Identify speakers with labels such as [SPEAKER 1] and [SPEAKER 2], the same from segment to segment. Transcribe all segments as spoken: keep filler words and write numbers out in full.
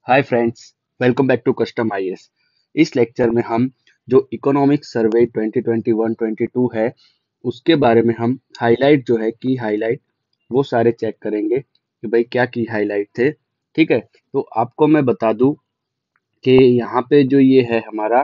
[SPEAKER 1] Hi friends, welcome back to custom IAS. इस lecture में हम जो economic survey twenty twenty one twenty two है उसके बारे में हम हाईलाइट जो है की हाईलाइट वो सारे चेक करेंगे कि भाई क्या की हाईलाइट थे। ठीक है, तो आपको मैं बता दूं कि यहाँ पे जो ये है हमारा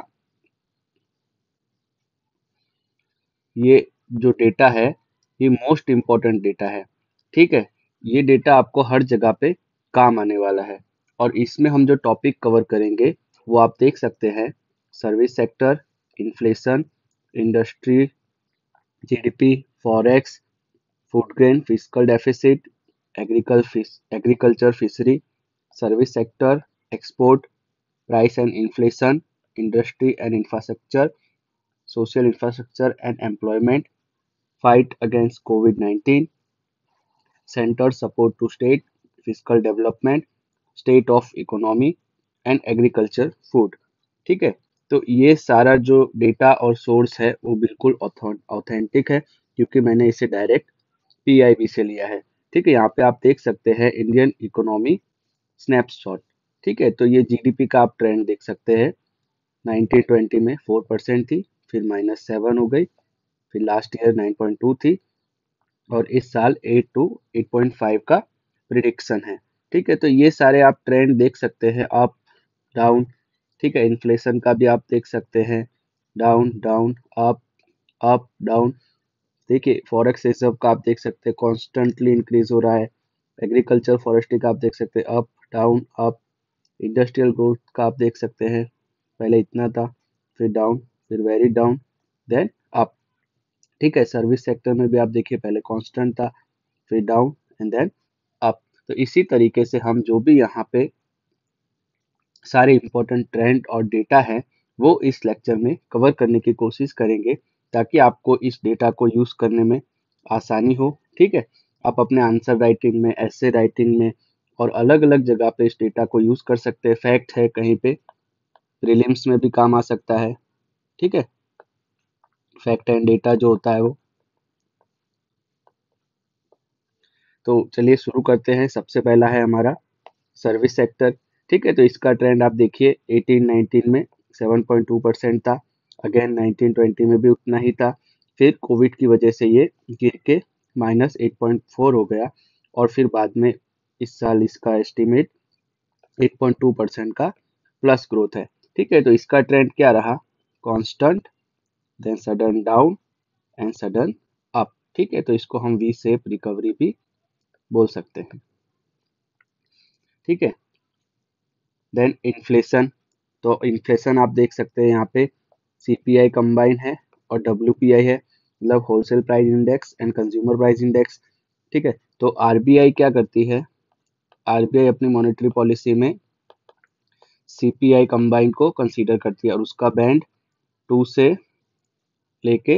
[SPEAKER 1] ये जो डेटा है ये मोस्ट इम्पोर्टेंट डेटा है। ठीक है, ये डेटा आपको हर जगह पे काम आने वाला है और इसमें हम जो टॉपिक कवर करेंगे वो आप देख सकते हैं। Service sector, inflation, industry, GDP, forex, food grain, fiscal deficit, agriculture agriculture fishery, service sector, export, price and inflation, industry and infrastructure, social infrastructure and employment, fight against COVID nineteen, center support to state, fiscal development, state of economy and agriculture food। ठीक है, तो ये सारा जो data और source है वो बिल्कुल ऑथेंटिक है क्योंकि मैंने इसे डायरेक्ट पीआईबी से लिया है। ठीक है, यहाँ पे आप देख सकते हैं इंडियन इकोनॉमी स्नैपशॉट। ठीक है, तो ये जीडीपी का आप ट्रेंड देख सकते हैं। नाइनटीन ट्वेंटी में फोर परसेंट थी, फिर माइनस सेवन हो गई, फिर last year nine point two थी और इस साल eight to eight point five का प्रिडिक्शन है। ठीक है, तो ये सारे आप ट्रेंड देख सकते हैं, अप डाउन। ठीक है, इन्फ्लेशन का भी आप देख सकते हैं, down down up up down. देखिए, फॉरेक्स रिजर्व का आप देख सकते हैं कॉन्स्टेंटली इंक्रीज हो रहा है। एग्रीकल्चर फॉरेस्ट्री का आप देख सकते हैं up down up. Industrial growth का आप देख सकते हैं, पहले इतना था, फिर डाउन, फिर वेरी डाउन, देन अप। ठीक है, सर्विस सेक्टर में भी आप देखिए पहले कांस्टेंट था, फिर डाउन एंड देन अप। तो इसी तरीके से हम जो भी यहाँ पे सारे इंपॉर्टेंट ट्रेंड और डेटा है वो इस लेक्चर में कवर करने की कोशिश करेंगे ताकि आपको इस डेटा को यूज करने में आसानी हो। ठीक है, आप अपने आंसर राइटिंग में, ऐसे राइटिंग में और अलग अलग जगह पे इस डेटा को यूज कर सकते हैं। फैक्ट है, कहीं पे प्रीलिम्स में भी काम आ सकता है। ठीक है, फैक्ट एंड डेटा जो होता है वो। तो चलिए शुरू करते हैं। सबसे पहला है हमारा सर्विस सेक्टर। ठीक है, तो इसका ट्रेंड आप देखिए एटीन नाइनटीन में सेवन पॉइंट टू परसेंट था, अगेन नाइनटीन ट्वेंटी में भी उतना ही था, फिर कोविड की वजह से ये गिर के माइनस एट पॉइंट फोर हो गया और फिर बाद में इस साल इसका estimate eight point two percent का प्लस ग्रोथ है। ठीक है, तो इसका ट्रेंड क्या रहा, constant, then sudden down and sudden up. ठीक है, तो इसको हम वी शेप रिकवरी भी बोल सकते हैं। ठीक है, देन इन्फ्लेशन। तो इन्फ्लेशन आप देख सकते हैं यहाँ पे सीपीआई कंबाइन है और डब्ल्यूपीआई है, मतलब wholesale price index and consumer price index. ठीक है, तो आरबीआई क्या करती है, आरबीआई अपनी मॉनेटरी पॉलिसी में सीपीआई कंबाइन को कंसीडर करती है और उसका बैंड टू से लेके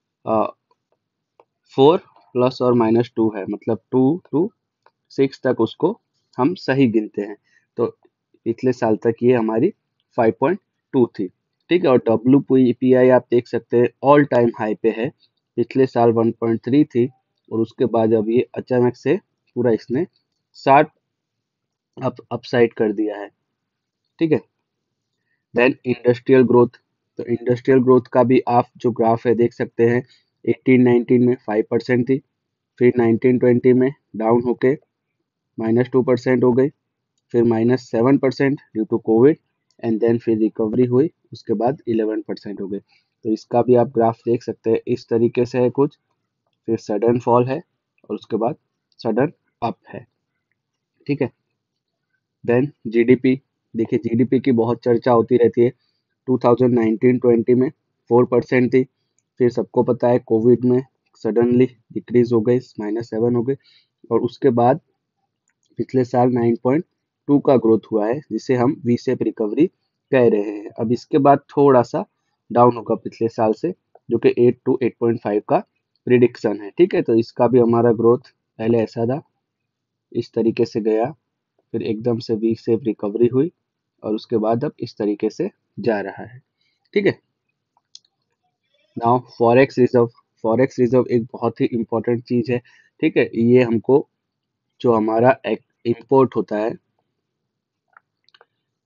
[SPEAKER 1] फोर प्लस और माइनस टू है, मतलब टू टू सिक्स तक उसको हम सही गिनते हैं। तो पिछले साल तक ये हमारी फाइव पॉइंट टू थी। ठीक है, और डब्ल्यू पी आई आप देख सकते हैं ऑल टाइम हाई पे है, पिछले साल वन पॉइंट थ्री थी और उसके बाद अब ये अचानक से पूरा इसने साठ अप अपसाइड कर दिया है। ठीक है, देन इंडस्ट्रियल ग्रोथ। तो इंडस्ट्रियल ग्रोथ का भी आप जो ग्राफ है देख सकते हैं, एटीन नाइनटीन में फाइव परसेंट थी, फिर नाइनटीन ट्वेंटी में डाउन होके माइनस टू परसेंट हो गई, फिर minus seven percent due to COVID and then फिर रिकवरी हुई, उसके बाद इलेवन परसेंट हो गई। तो इसका भी आप ग्राफ देख सकते हैं, इस तरीके से है कुछ, फिर सडन फॉल है और उसके बाद सडन अप है। ठीक है, देन जीडीपी। देखिए, जीडीपी की बहुत चर्चा होती रहती है। टू थाउजेंड नाइनटीन ट्वेंटी में फोर परसेंट थी, फिर सबको पता है कोविड में सडनली डिक्रीज हो गई, माइनस सेवन हो गई और उसके बाद पिछले साल नाइन पॉइंट टू का ग्रोथ हुआ है जिसे हम वी शेप रिकवरी कह रहे हैं। अब इसके बाद थोड़ा सा डाउन होगा पिछले साल से, जो कि eight to eight point five का प्रिडिक्शन है। ठीक है, तो इसका भी हमारा ग्रोथ पहले ऐसा था, इस तरीके से गया, फिर एकदम से वी शेप रिकवरी हुई और उसके बाद अब इस तरीके से जा रहा है। ठीक है, now forex reserve. Forex reserve एक बहुत ही इंपॉर्टेंट चीज है। ठीक है, ये हमको जो हमारा इंपोर्ट होता है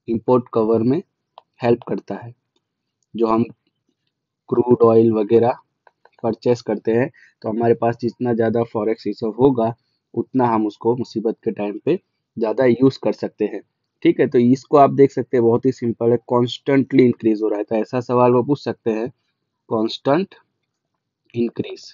[SPEAKER 1] इंपोर्ट कवर में हेल्प करता है। जो हम क्रूड ऑयल वगैरह परचेस करते हैं तो हमारे पास जितना ज़्यादा फॉरेक्स रिजर्व होगा उतना हम उसको मुसीबत के टाइम पे ज़्यादा यूज़ कर सकते हैं। ठीक है, तो इसको आप देख सकते हैं, बहुत ही सिंपल है, कॉन्स्टेंटली इंक्रीज हो रहा है। तो ऐसा सवाल वो पूछ सकते हैं, कॉन्स्टेंट इंक्रीज।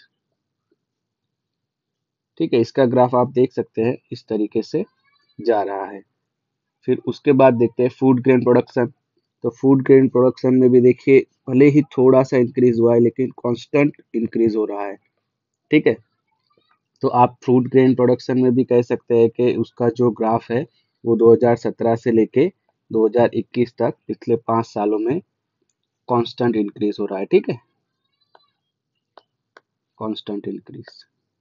[SPEAKER 1] ठीक है, इसका ग्राफ आप देख सकते हैं, इस तरीके से जा रहा है। फिर उसके बाद देखते हैं फूड ग्रेन प्रोडक्शन। तो फूड ग्रेन प्रोडक्शन में भी देखिए, भले ही थोड़ा सा इंक्रीज हुआ है लेकिन कांस्टेंट इंक्रीज हो रहा है। ठीक है, तो आप फ्रूट ग्रेन प्रोडक्शन में भी कह सकते हैं कि उसका जो ग्राफ है वो दो हज़ार सत्रह से लेके दो हज़ार इक्कीस तक पिछले पाँच सालों में कांस्टेंट इंक्रीज हो रहा है। ठीक है, कांस्टेंट इंक्रीज।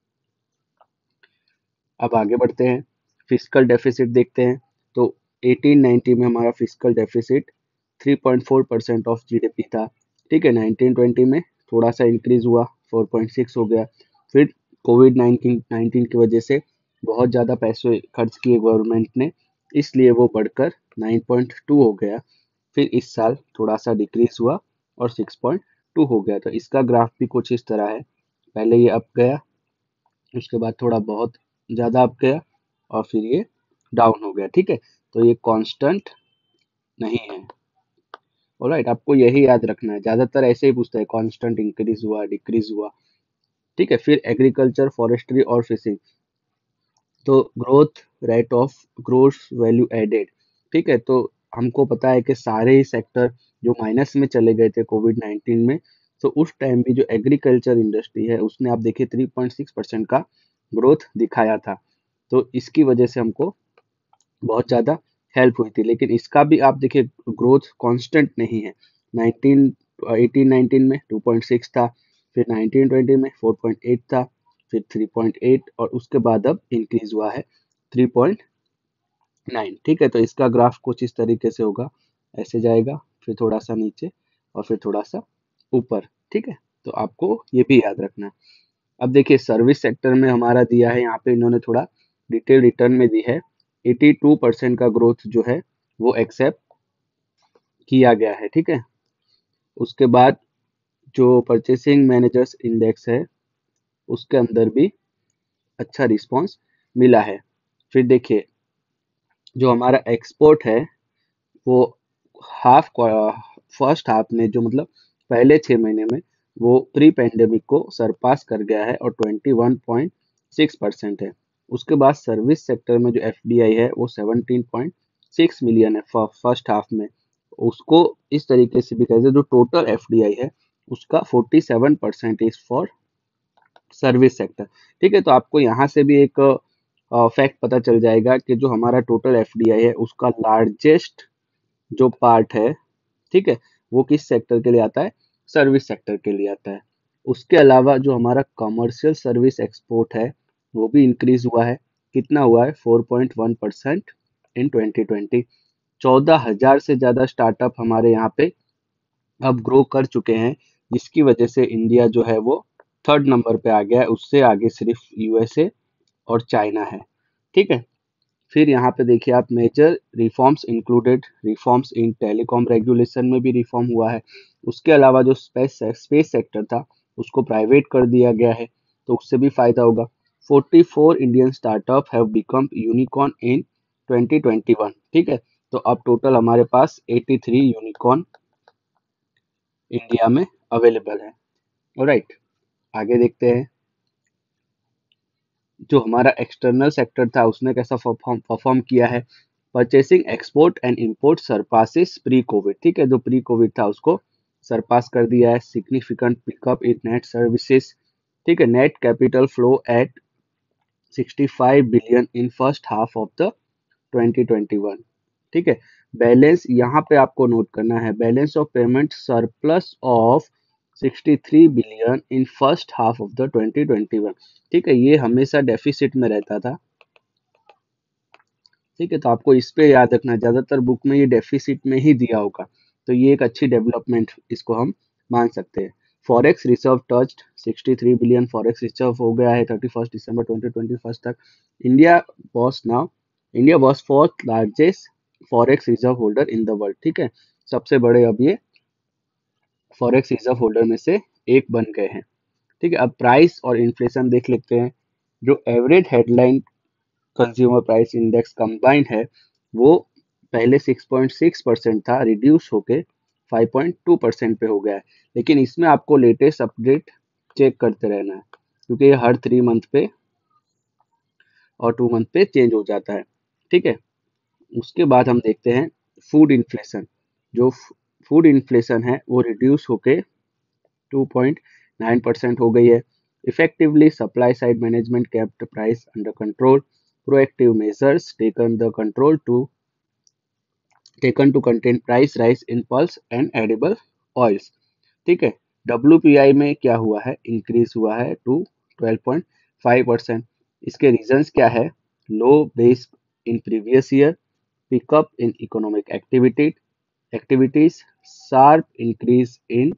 [SPEAKER 1] अब आगे बढ़ते हैं, फिस्कल डेफिसिट देखते हैं। तो अठारह नब्बे में हमारा फिस्कल डेफिसिट तीन पॉइंट चार परसेंट ऑफ जीडीपी था। ठीक है, उन्नीस बीस में थोड़ा सा इंक्रीज हुआ, चार पॉइंट छह हो गया। फिर कोविड नाइन्टीन नाइन्टीन की वजह से बहुत ज़्यादा पैसे खर्च किए गवर्नमेंट ने, इसलिए वो बढ़कर नौ पॉइंट दो हो गया। फिर इस साल थोड़ा सा डिक्रीज हुआ और छह पॉइंट दो हो गया। तो इसका ग्राफ भी कुछ इस तरह है, पहले ये अप गया, उसके बाद थोड़ा बहुत ज़्यादा अप गया और फिर ये डाउन हो गया। ठीक है, तो ये कांस्टेंट नहीं है। ऑलराइट, आपको यही याद रखना है, ज़्यादातर ऐसे ही पूछता है, कांस्टेंट इंक्रीज हुआ, डिक्रीज हुआ। ठीक है, फिर एग्रीकल्चर, फॉरेस्ट्री और फिशिंग। तो growth rate of gross value added. ठीक है, तो हमको पता है कि सारे ही सेक्टर जो माइनस में चले गए थे कोविड नाइन्टीन में, तो उस टाइम भी जो एग्रीकल्चर इंडस्ट्री है उसने आप देखिए तीन पॉइंट छह परसेंट का ग्रोथ दिखाया था। तो इसकी वजह से हमको बहुत ज़्यादा हेल्प हुई थी। लेकिन इसका भी आप देखिए ग्रोथ कांस्टेंट नहीं है। नाइनटीन एटीन नाइनटीन में टू पॉइंट सिक्स था, फिर नाइनटीन ट्वेंटी में फोर पॉइंट एट था, फिर थ्री पॉइंट एट और उसके बाद अब इंक्रीज हुआ है थ्री पॉइंट नाइन। ठीक है, तो इसका ग्राफ कुछ इस तरीके से होगा, ऐसे जाएगा, फिर थोड़ा सा नीचे और फिर थोड़ा सा ऊपर। ठीक है, तो आपको ये भी याद रखना है। अब देखिए सर्विस सेक्टर में हमारा दिया है, यहाँ पे इन्होंने थोड़ा डिटेल रिटर्न में दी है, बयासी परसेंट का ग्रोथ जो है वो एक्सेप्ट किया गया है। ठीक है, उसके बाद जो परचेसिंग मैनेजर्स इंडेक्स है उसके अंदर भी अच्छा रिस्पांस मिला है। फिर देखिए जो हमारा एक्सपोर्ट है वो हाफ फर्स्ट हाफ में, जो मतलब पहले छह महीने में, वो प्री पेंडेमिक को सरपास कर गया है और इक्कीस पॉइंट छह परसेंट है। उसके बाद सर्विस सेक्टर में जो एफडीआई है वो सत्रह पॉइंट छह मिलियन है फर्स्ट हाफ में। उसको इस तरीके से भी कहते हैं, जो टोटल एफडीआई है उसका सैंतालीस percent is for service sector. ठीक है, तो आपको यहाँ से भी एक फैक्ट पता चल जाएगा कि जो हमारा टोटल एफडीआई है उसका लार्जेस्ट जो पार्ट है, ठीक है, वो किस सेक्टर के लिए आता है, सर्विस सेक्टर के लिए आता है। उसके अलावा जो हमारा कमर्शियल सर्विस एक्सपोर्ट है वो भी इंक्रीज हुआ है। कितना हुआ है, four point one percent in twenty twenty. चौदह हजार से ज्यादा स्टार्टअप हमारे यहाँ पे अब ग्रो कर चुके हैं, जिसकी वजह से इंडिया जो है वो थर्ड नंबर पे आ गया है, उससे आगे सिर्फ यूएसए और चाइना है। ठीक है, फिर यहाँ पे देखिए आप, major reforms included reforms in telecom regulation में भी रिफॉर्म हुआ है। उसके अलावा जो स्पेस स्पेस सेक्टर था उसको प्राइवेट कर दिया गया है, तो उससे भी फायदा होगा। चौवालीस Indian startup have become unicorn in twenty twenty one. ठीक है, तो अब टोटल हमारे पास तिरासी यूनिकॉर्न इंडिया में अवेलेबल है। ऑलराइट, आगे देखते हैं जो हमारा एक्सटर्नल सेक्टर था उसने कैसा परफॉर्म परफॉर्म किया है। Purchasing export and import surpasses pre COVID. ठीक है, जो प्री कोविड था उसको सरपास कर दिया है। Significant pickup in net services. ठीक है, नेट कैपिटल फ्लो एट पैंसठ billion in first half of the twenty twenty one. ठीक है, बैलेंस यहाँ पे आपको नोट करना है, balance of payment surplus of तिरसठ billion in first half of the twenty twenty one. ठीक है, ये हमेशा डेफिसिट में रहता था। ठीक है, तो आपको इस पे याद रखना है, ज्यादातर बुक में ये डेफिसिट में ही दिया होगा, तो ये एक अच्छी डेवलपमेंट इसको हम मान सकते हैं। फॉरेक्स रिजर्व टच्ड तिरसठ बिलियन फॉरेक्स रिजर्व हो गया है thirty first December twenty twenty one तक। India was now India was fourth largest forex reserve holder in the world. ठीक है, सबसे बड़े अब ये फॉरेक्स रिजर्व होल्डर में से एक बन गए हैं। ठीक है, अब प्राइस और इन्फ्लेशन देख लेते हैं। जो average headline consumer price index combined है वो पहले सिक्स पॉइंट सिक्स परसेंट था, रिड्यूस होके फाइव पॉइंट टू परसेंट पे हो गया है। लेकिन इसमें आपको लेटेस्ट अपडेट चेक करते रहना है, क्योंकि ये हर थ्री मंथ पे और टू मंथ पे चेंज हो जाता है। ठीक है, उसके बाद हम देखते हैं फूड इन्फ्लेशन। जो फूड इन्फ्लेशन है वो रिड्यूस होके टू पॉइंट नाइन परसेंट हो गई है। Effectively supply side management kept price under control. Proactive measures taken the control to taken to contain price rise in pulse and edible oils. ठीक है, W P आई में क्या हुआ है, इंक्रीज हुआ है to twelve point five percent. इसके reasons क्या है, low base in previous year, pickup in economic activity activities, sharp increase in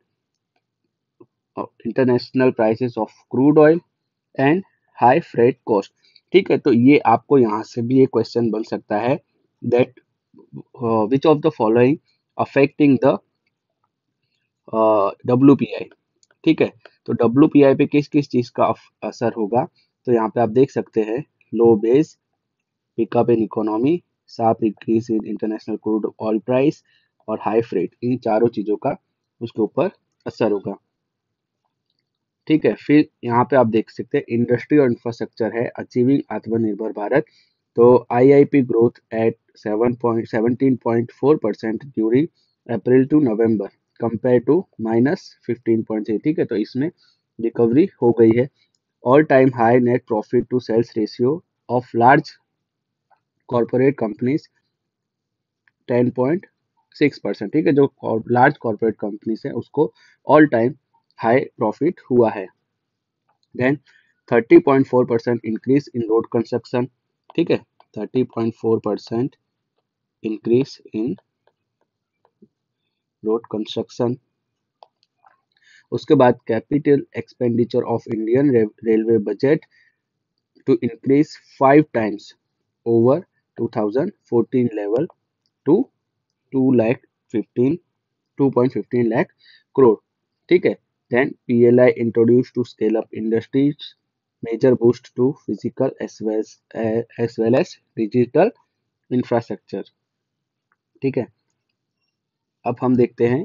[SPEAKER 1] international prices of crude oil and high freight cost. ठीक है, तो ये आपको यहाँ से भी एक क्वेश्चन बन सकता है that which of the following affecting the W P I. ठीक है, तो डब्ल्यू पी आई पे किस किस चीज का अफ- असर होगा, तो यहाँ पे आप देख सकते हैं low base, pickup in economy, sharp increase in international crude oil price और हाई फ्रेट, इन चारों चीजों का उसके ऊपर असर होगा। ठीक है, फिर यहाँ पे आप देख सकते हैं इंडस्ट्री और इंफ्रास्ट्रक्चर है अचीविंग आत्मनिर्भर भारत। तो I I P growth at seven point seventeen point four percent during April to November compare to minus fifteen point three. ठीक है, तो इसमें रिकवरी हो गई है। All time high net profit to sales ratio of large corporate companies ten point six percent. ठीक है, जो लार्ज कॉर्पोरेट कंपनीज है उसको ऑल टाइम हाई प्रॉफिट हुआ है। Then thirty point four percent increase in road construction. ठीक है, thirty point four percent increase in road construction. उसके बाद capital expenditure of Indian railway budget to increase five times over two thousand fourteen level to to lakh fifteen to point fifteen lakh crore. ठीक है, then P L I introduce to scale up industries, major boost to physical as well as well as digital infrastructure. ठीक है, अब हम देखते हैं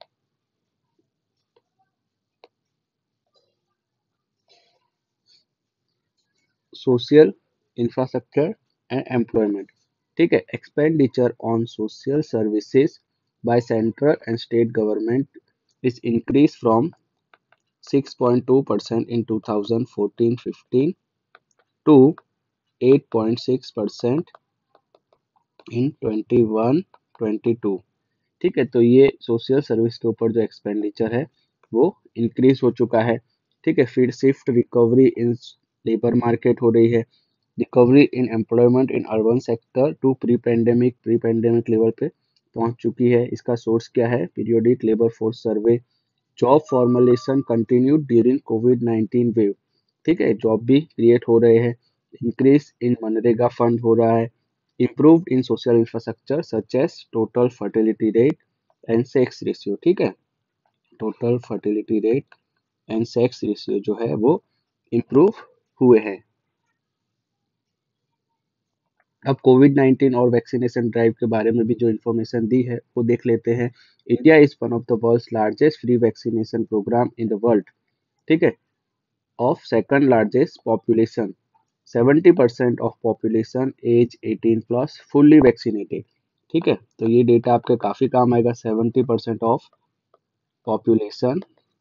[SPEAKER 1] social infrastructure and employment. ठीक है, expenditure on social services by central and state government is increased from six point two percent in two thousand fourteen fifteen to eight point six percent in twenty one twenty two. ठीक है, तो ये social service के ऊपर जो expenditure है वो increase हो चुका है। ठीक है, फिर shift recovery in labour market हो रही है, recovery in employment in urban sector to pre pandemic pre pandemic level पे पहुंच चुकी है। इसका सोर्स क्या है, periodic labour force survey. Job formulation continued during COVID nineteen wave. ठीक है, जॉब भी क्रिएट हो रहे हैं। इंक्रीज इन मनरेगा फंड हो रहा है। Improve in social infrastructure such as total fertility rate and sex ratio. ठीक है, total fertility rate and sex ratio जो है वो इम्प्रूव हुए हैं। अब कोविड नाइनटीन और वैक्सीनेशन ड्राइव के बारे में भी जो इन्फॉर्मेशन दी है वो देख लेते हैं। India is one of the world's largest free vaccination program in the world. ठीक है, of second largest population, seventy percent of population age eighteen plus fully vaccinated। ठीक है, तो ये डेटा आपके काफी काम आएगा, seventy percent of population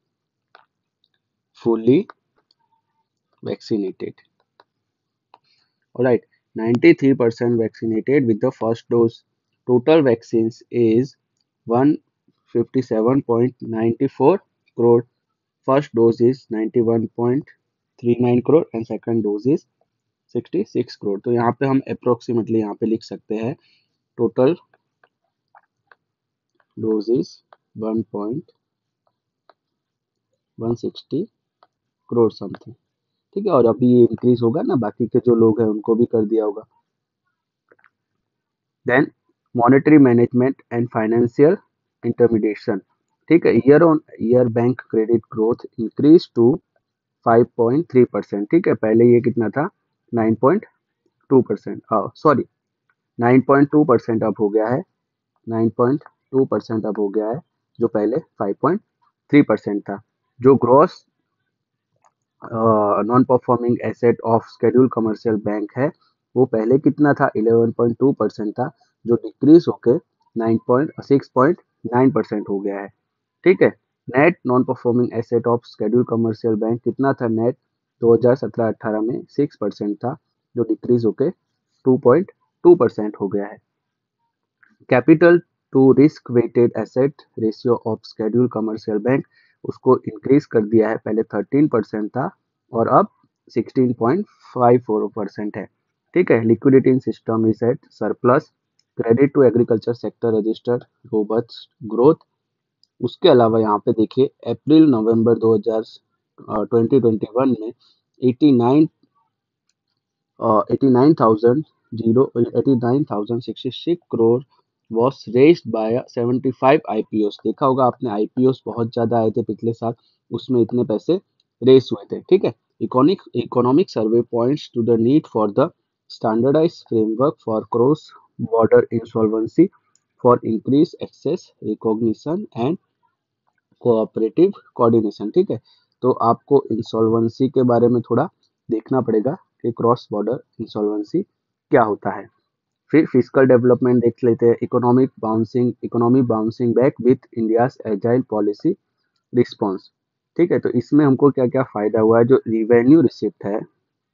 [SPEAKER 1] fully vaccinated। Alright, ninety-three percent vaccinated with the first dose. Total vaccines is one hundred fifty-seven point nine four crore. First dose is ninety-one point three nine crore and second dose is sixty six crore. तो यहाँ पे हम approximately यहाँ पे लिख सकते हैं total doses one point one sixty crore something. ठीक है, और अभी ये इंक्रीज होगा ना, बाकी के जो लोग हैं उनको भी कर दिया होगा। Then monetary management and financial intermediation. ठीक है, year on year bank credit growth increase to five point three percent. ठीक है, पहले ये कितना था, nine point two percent, sorry nine point two percent अब हो गया है, नाइन पॉइंट टू परसेंट अब हो गया है, जो पहले फाइव पॉइंट थ्री परसेंट था। जो gross non performing asset of schedule commercial bank है, वो पहले कितना था, इलेवन पॉइंट टू परसेंट था, जो डिक्रीज होके nine point six point nine percent हो गया है। ठीक है, net non performing asset of schedule commercial bank कितना था, नेट दो हज़ार सत्रह अठारह में सिक्स परसेंट था, जो डिक्रीज होके टू पॉइंट टू परसेंट हो गया है। Capital to risk weighted asset ratio of schedule commercial bank, उसको इंक्रीज कर दिया है, पहले थर्टीन परसेंट था और अब sixteen point five four percent है। ठीक है, liquidity in system is at surplus, credit to agriculture sector register robust growth. उसके अलावा यहाँ पे देखिए अप्रैल नवंबर दो हज़ार ट्वेंटी ट्वेंटी वन में eighty nine eighty nine thousand zero eighty nine thousand sixty six crore was raised by seventy five IPOs. देखा होगा आपने, आईपीओस बहुत ज्यादा आए थे पिछले साल, उसमें इतने पैसे रेस हुए थे। ठीक है, economic economic survey points to the need for the standardise framework for cross border insolvency for increase access recognition and cooperative coordination. ठीक है, तो आपको इंसॉल्वेंसी के बारे में थोड़ा देखना पड़ेगा कि क्रॉस बॉर्डर इंसॉल्वेंसी क्या होता है। फिर फिजिकल डेवलपमेंट देख लेते हैं, economic bouncing economy bouncing back with India's agile policy response. ठीक है, तो इसमें हमको क्या क्या फायदा हुआ है, जो रिवेन्यू रिसिप्ट है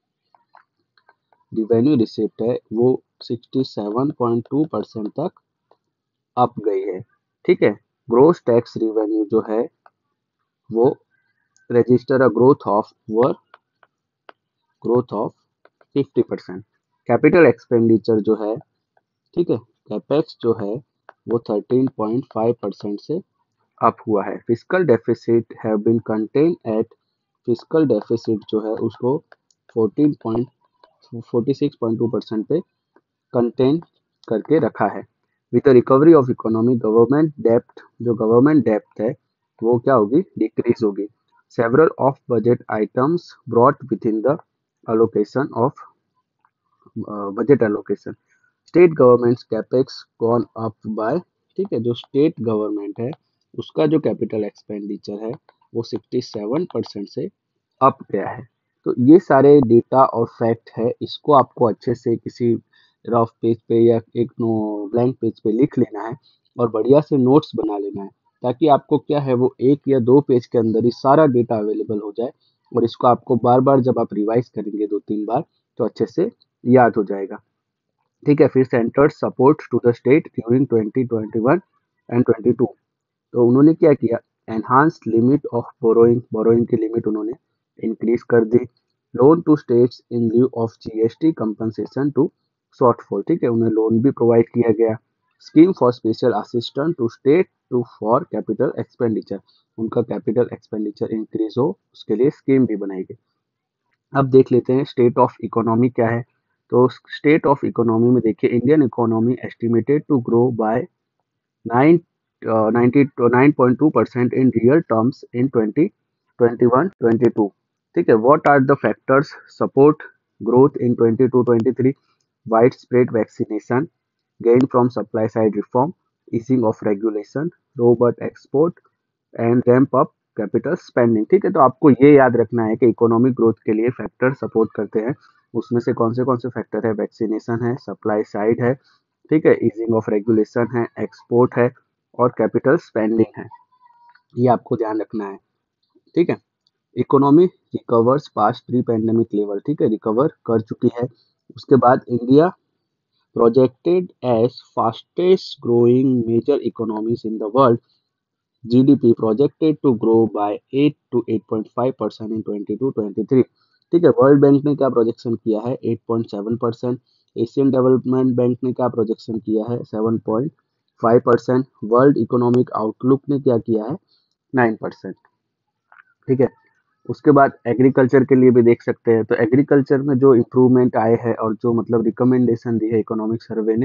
[SPEAKER 1] रिवेन्यू रिसिप्ट है वो sixty seven point two percent तक अप गई है। ठीक है, ग्रोस टैक्स रिवेन्यू जो है वो रजिस्टर अ ग्रोथ ऑफ वर growth of fifty percent. Capital expenditure जो है, ठीक है, कैपेक्स जो है वो थर्टीन पॉइंट फाइव परसेंट से अप हुआ है। Physical deficit have been contain at physical deficit जो है उसको fourteen point forty six point two percent पे कंटेन करके रखा है। With the recovery of economy government डेप्ट जो गवर्नमेंट डेप्ट है वो क्या होगी, डिक्रीज होगी। Several of budget items brought within the allocation of uh, budget allocation, state governments capex gone up by. ठीक है, जो स्टेट गवर्नमेंट है उसका जो कैपिटल एक्सपेंडिचर है वो सिक्सटी सेवन परसेंट से अप गया है। तो ये सारे डेटा और फैक्ट है, इसको आपको अच्छे से किसी रफ पेज पे या एक नो ब्लैंक पेज पे लिख लेना है और बढ़िया से नोट्स बना लेना है, ताकि आपको क्या है वो एक या दो पेज के अंदर ही सारा डेटा अवेलेबल हो जाए और इसको आपको बार बार जब आप रिवाइज करेंगे दो तीन बार तो अच्छे से याद हो जाएगा। ठीक है, फिर centre support to the state during twenty twenty one and twenty two, तो उन्होंने क्या किया, enhance limit of borrowing borrowing की लिमिट उन्होंने इंक्रीज कर दी। Loan to states in lieu of GST compensation to shortfall. ठीक है, उन्हें लोन भी प्रोवाइड किया गया। Scheme for special assistant to state to for capital expenditure, उनका कैपिटल एक्सपेंडिचर इंक्रीज हो उसके लिए स्कीम भी बनाई गई। अब देख लेते हैं स्टेट ऑफ इकोनॉमी क्या है। तो स्टेट ऑफ इकोनॉमी में देखिए, Indian economy estimated to grow by nine nine point two percent in real terms in twenty twenty-one twenty-two. ठीक है, what are the factors support growth in twenty-two twenty-three? Widespread vaccination, gain from supply side reform, easing of regulation, robust export and ramp up capital spending. ठीक है, तो आपको ये याद रखना है कि इकोनॉमिक ग्रोथ के लिए फैक्टर सपोर्ट करते हैं, उसमें से कौन से कौन से फैक्टर है, वैक्सीनेशन है, सप्लाई साइड है, ठीक है, ईजिंग ऑफ रेगुलेशन है, एक्सपोर्ट है और कैपिटल स्पेंडिंग है, ये आपको ध्यान रखना है। ठीक है, economy recovers past pre pandemic level, ठीक है, रिकवर कर चुकी है। उसके बाद India projected as fastest growing major economies in the world, G D P projected to grow by eight to eight point five percent in twenty-two twenty-three। ठीक है, world bank ने क्या प्रोजेक्शन किया है, eight point seven percent. Asian development bank ने क्या projection किया है, seven point five percent. World economic outlook ने क्या किया है, नाइन परसेंट। ठीक है, उसके बाद एग्रीकल्चर के लिए भी देख सकते हैं, तो एग्रीकल्चर में जो इम्प्रूवमेंट आए हैं और जो मतलब रिकमेंडेशन दी है इकोनॉमिक सर्वे ने,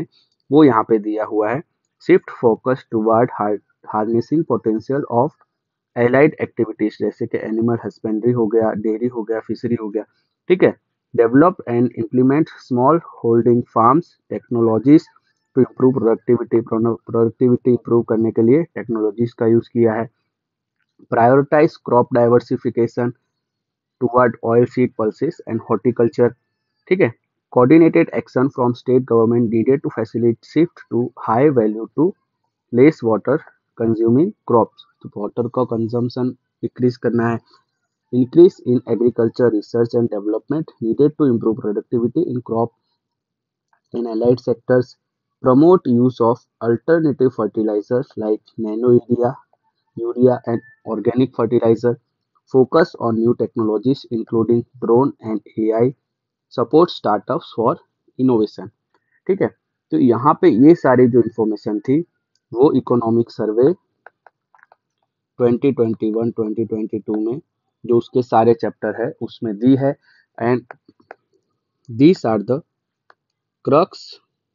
[SPEAKER 1] वो यहाँ पे दिया हुआ है। Shift focus toward harnessing potential of allied activities, जैसे कि एनिमल हस्बेंड्री हो गया, डेयरी हो गया, फिशरी हो गया, ठीक है। Develop and implement small holding farms technologies to improve productivity, productivity improve करने के लिए टेक्नोलॉजीज का यूज किया है। Prioritise crop diversification toward oil seed pulses and horticulture, ठीक है। Coordinated action from state government needed to facilitate shift to high value to less water consuming crops, तो water का कंजम्पशन डिक्रीज करना है। Increase in agriculture research and development needed to improve productivity in crop in allied sectors, promote use of alternative fertilizers like nano-urea, urea and organic fertilizer, focus on new technologies including drone and A I, support startups for innovation। ठीक है, तो यहाँ पे ये सारी जो information थी वो economic survey twenty twenty one twenty twenty two में जो उसके सारे चैप्टर है उसमें दी है, and these are the crux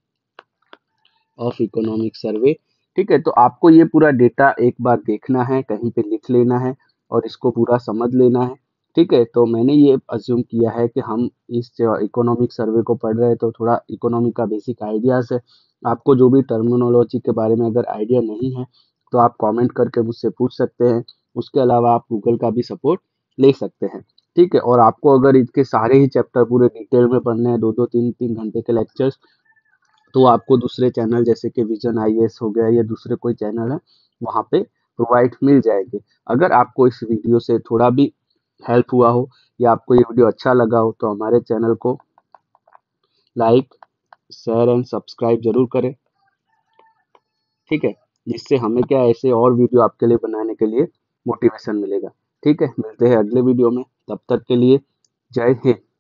[SPEAKER 1] of economic survey. ठीक है, तो आपको ये पूरा डेटा एक बार देखना है, कहीं पे लिख लेना है और इसको पूरा समझ लेना है। ठीक है, तो मैंने ये अज्यूम किया है कि हम इस इकोनॉमिक सर्वे को पढ़ रहे हैं तो थोड़ा इकोनॉमी का बेसिक आइडियाज है। आपको जो भी टर्मिनोलॉजी के बारे में अगर आइडिया नहीं है तो आप कमेंट करके मुझसे पूछ सकते हैं। उसके अलावा आप गूगल का भी सपोर्ट ले सकते हैं। ठीक है, और आपको अगर इसके सारे ही चैप्टर पूरे डिटेल में पढ़ने हैं, दो दो तीन तीन घंटे के लेक्चर्स, तो आपको दूसरे चैनल जैसे कि विजन आईएएस हो गया या दूसरे कोई चैनल है वहाँ पे प्रोवाइड मिल जाएंगे। अगर आपको इस वीडियो से थोड़ा भी हेल्प हुआ हो या आपको ये वीडियो अच्छा लगा हो तो हमारे चैनल को लाइक शेयर एंड सब्सक्राइब जरूर करें। ठीक है, जिससे हमें क्या ऐसे और वीडियो आपके लिए बनाने के लिए मोटिवेशन मिलेगा। ठीक है, मिलते हैं अगले वीडियो में, तब तक के लिए जय हिंद।